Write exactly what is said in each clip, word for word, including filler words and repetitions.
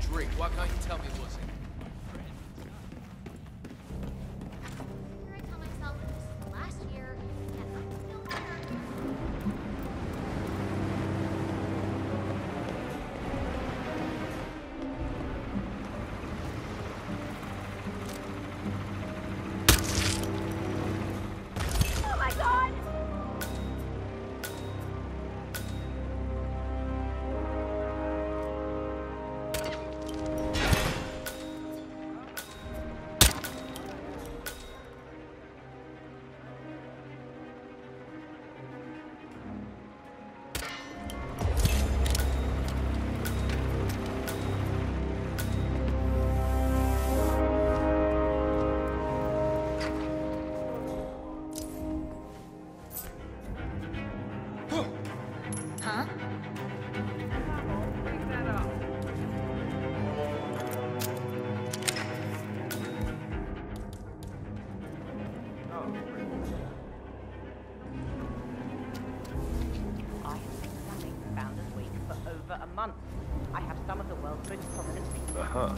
Rick, why can't you tell me it wasn't? Here I tell myself this is last year, and I'm still here. Oh my God! Huh? I have been studying Founders Week for over a month. I have some of the world's most prominent people. Uh-huh.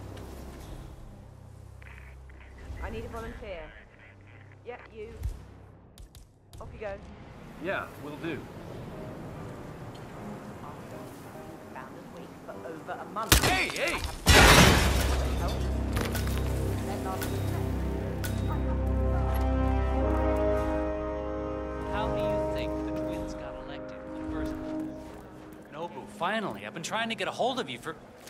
I need a volunteer. Yeah, you. Off you go. Yeah, will do. Founders Week for over a month. Hey, hey! Then last How do you think the twins got elected in the first place? Nobu, finally. I've been trying to get a hold of you for...